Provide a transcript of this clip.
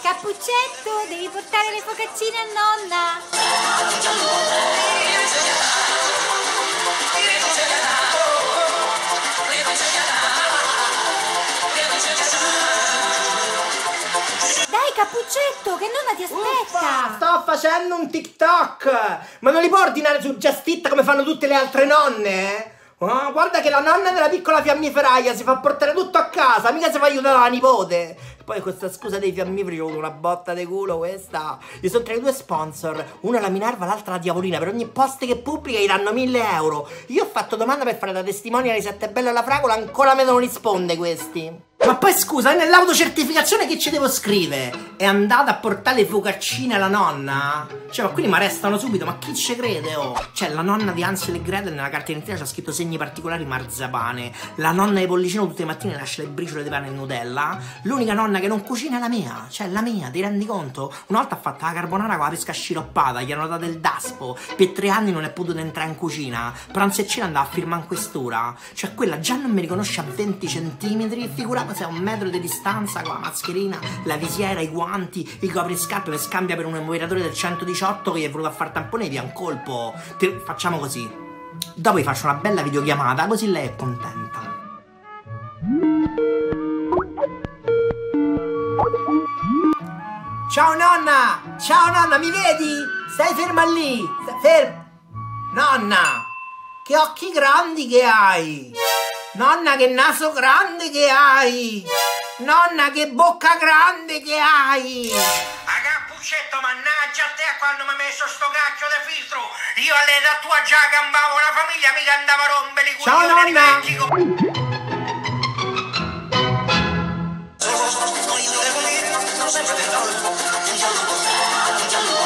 Cappuccetto, devi portare le focaccine a nonna. Dai Cappuccetto, che nonna ti aspetta. Sto facendo un TikTok. Ma non li può ordinare su Just Eat come fanno tutte le altre nonne? Oh, guarda che la nonna della piccola fiammiferaia si fa portare tutto a casa, mica si fa aiutare la nipote. Poi questa scusa dei fiammiferi, ho avuto una botta di culo questa. Gli sono tra i due sponsor, una la Minerva, l'altra la Diavolina. Per ogni post che pubblica gli danno 1000 euro. Io ho fatto domanda per fare da testimonial di Sette Bello alla Fragola, ancora me non risponde questi. Ma poi scusa, nell'autocertificazione che ci devo scrivere? È andata a portare le focaccine alla nonna? Cioè, ma quindi mi arrestano subito, ma chi ci crede, oh? Cioè, la nonna di Hansel e Gretel nella carta d'identità c'ha scritto segni particolari marzapane. La nonna di Pollicino tutte le mattine lascia le briciole di pane e Nutella. L'unica nonna che non cucina è la mia, cioè la mia, ti rendi conto? Una volta ha fatto la carbonara con la pesca sciroppata, gli hanno dato il daspo, per 3 anni non è potuto entrare in cucina, pranzo e cena andava a firmare in questura. Cioè, quella già non mi riconosce a 20 centimetri, figurata se a 1 metro di distanza con la mascherina, la visiera, i guanti, il copriscarpe per scambia per un moderatore del 118 che gli è voluto a far tampone via un colpo. Facciamo così, dopo gli faccio una bella videochiamata così lei è contenta. Ciao nonna, mi vedi? Stai ferma lì, ferma. Nonna, che occhi grandi che hai. Nonna, che naso grande che hai! Nonna, che bocca grande che hai! A Cappuccetto, mannaggia a te quando mi hai messo sto cacchio di filtro! Io all'età tua già gambavo la famiglia, mica andavo a rompere i coglioni. Ciao nonna! Dimentico.